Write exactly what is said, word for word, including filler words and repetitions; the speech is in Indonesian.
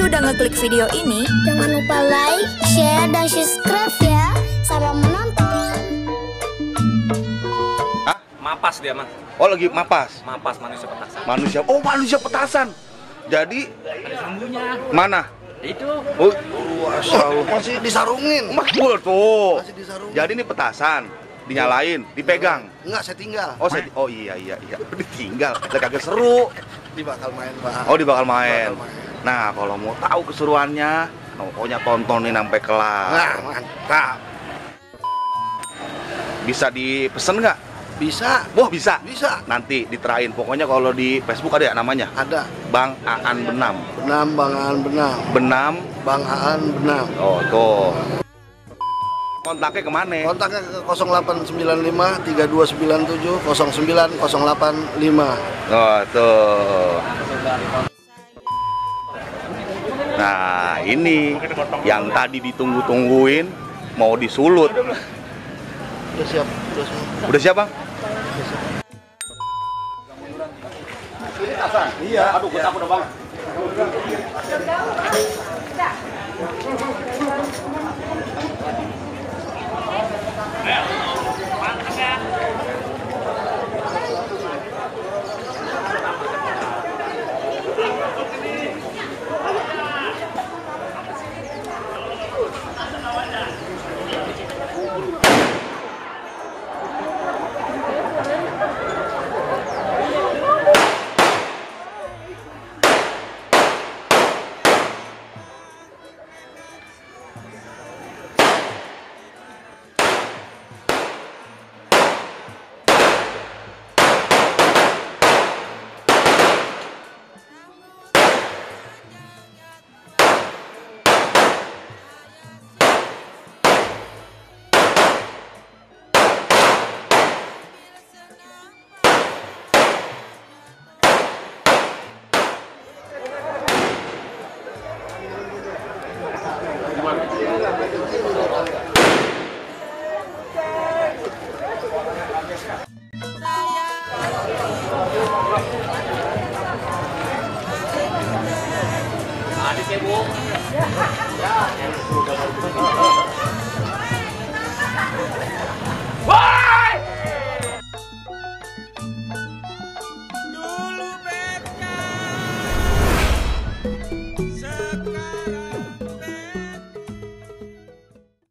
kasih udah ngeklik video ini. Jangan lupa like, share, dan subscribe ya. Selamat menonton. Hah? Mapas dia mah. Oh lagi mapas? Mapas manusia petasan. Manusia, oh manusia petasan. Jadi Ada sumbunya. mana? Itu. Oh, Oh, masih disarungin. makbul tuh. Masih disarungin. Jadi ini petasan, dinyalain, dipegang. Enggak, saya tinggal. Oh, saya, oh iya iya iya, ditinggal. Saya kagak seru. Di bakal main, Pak. Oh, di bakal main. Bakal main. Nah, kalau mau tahu keseruannya, pokoknya tontonin sampai kelar. Nah, mantap. Bisa dipesen nggak? Bisa. Wah, bisa. Bisa. Nanti diterain. Pokoknya kalau di Facebook ada ya namanya? Ada. Bang Aan Benam. Benam, Bang Aan Benam. Benam. Bang Aan Benam. Oh, tuh. Kontaknya kemana? Kontaknya ke nol delapan sembilan lima tiga dua sembilan tujuh nol sembilan nol delapan lima. Oh, tuh. Nah, ini yang tadi ditunggu-tungguin mau disulut. Udah siap, udah siap. Udah siap, Bang? Iya. Aduh, gue takut Bang. Adik ya, Bu. Ya,